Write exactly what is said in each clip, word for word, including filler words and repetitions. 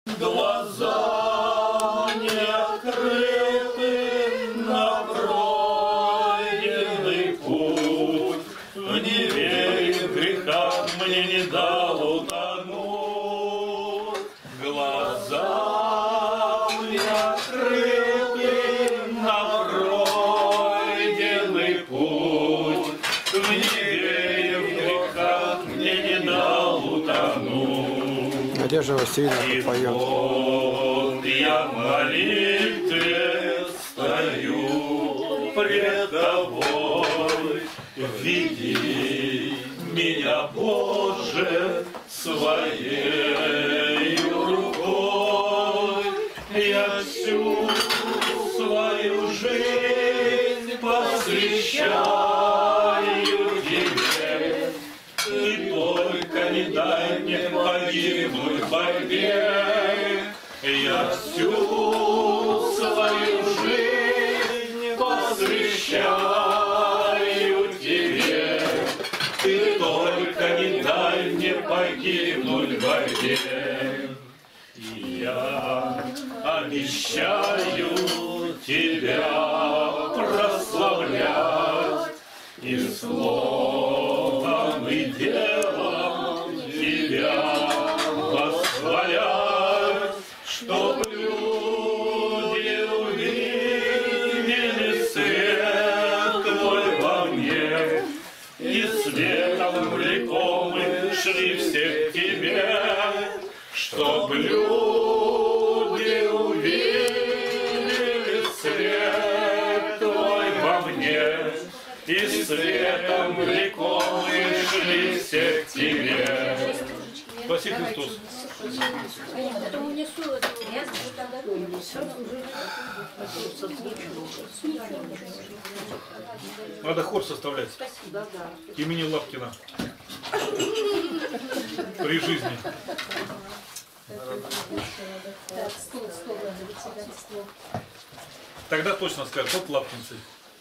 Глаза не открыты на пройденный путь, в неверии греха мне не дал утонуть. Глаза не открыты на пройденный путь, в неверии греха мне не дал утонуть. Надежда Васильевна поет. Вот я в молитве стою пред тобой, веди меня, Боже, своей рукой. Я всю свою жизнь посвящаю тебе, ты только не дай мне погибнуть в борьбе. Я всю свою жизнь посвящаю тебе, ты только не дай мне погибнуть в борьбе. И я обещаю тебя прославлять и словом и делом тебя восхвалять, чтоб люди увидели свет твой во мне, и светом влекомы шли все к тебе, чтоб люди увидели свет твой во мне, и светом влекомы шли все к тебе. Спаси Христос. Надо хор составлять. Имени Лапкина. При жизни. Тогда точно скажут, вот лапкинцы.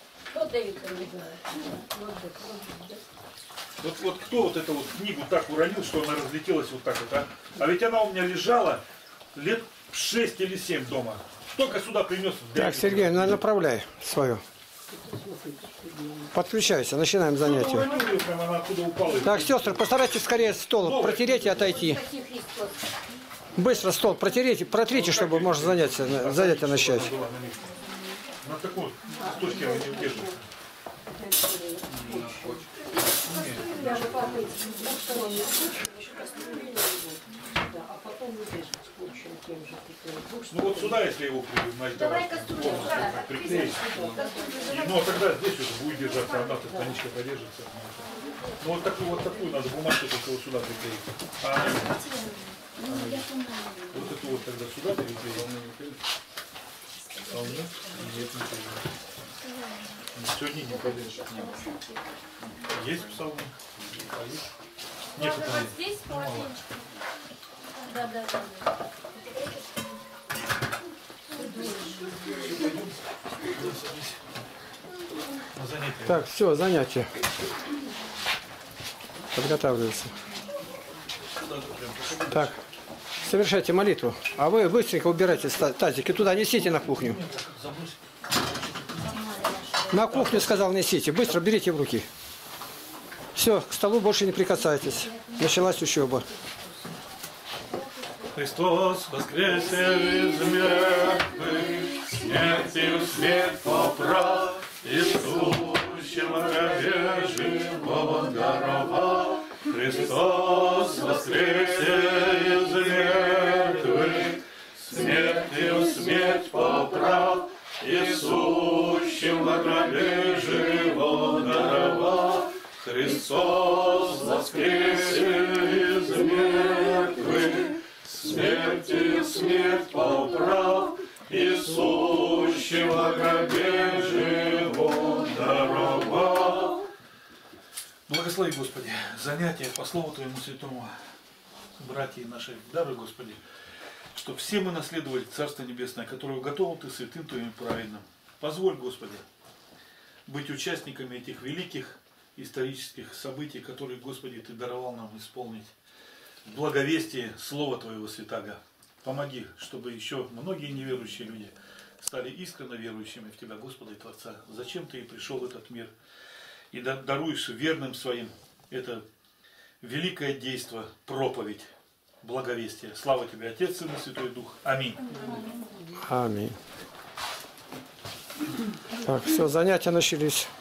Вот, вот кто вот эту вот книгу так уронил, что она разлетелась вот так вот, а? А ведь она у меня лежала лет шесть или семь дома. Только сюда принес. Так, Сергей, ну направляй свою. Подключайся, начинаем занятие. Так, сестры, постарайтесь скорее стол протереть и отойти. Быстро стол протереть, протрите, чтобы можно занятие, занятие начать. На такой точке не удерживается. Ну вот сюда, если его приклеить, ну а тогда здесь вот будет держаться, одна станичка подержится. Ну вот такую вот такую надо бумажку только вот сюда приклеить. А, вот эту вот тогда сюда приклеить. А у меня нет ничего. Сегодня не подержит. Есть псалмы? Некоторые. Здесь половиночку. Да, да, да. Так, все, занятие. Подготавливайся. Так, совершайте молитву. А вы быстренько убирайте тазики туда, несите на кухню. На кухню, сказал, несите. Быстро берите в руки. Все, к столу больше не прикасайтесь. Началась учеба. Христос воскресе из мертвых, смертью свет поправ, Иисущим гробе живого даровал. Христос воскресе из мертвых, смертью смерть поправ, Иисущим гробе живого даровал. Христос воскресе из мертвых, смертью смерть поправ, Иисущего гробе живот даровал. Благослови, Господи, занятия по Слову Твоему Святому, братья наши, даруй, Господи, чтобы все мы наследовали Царство Небесное, которое уготовил Ты святым Твоим праведным. Позволь, Господи, быть участниками этих великих исторических событий, которые, Господи, Ты даровал нам исполнить в благовестии Слова Твоего Святаго. помоги, чтобы еще многие неверующие люди стали искренне верующими в Тебя, Господа и Творца. Зачем Ты и пришел в этот мир? И даруешь верным своим это великое действо, проповедь, благовестие. Слава Тебе, Отец, Сын и Святой Дух. Аминь. Аминь. Так, все, занятия начались.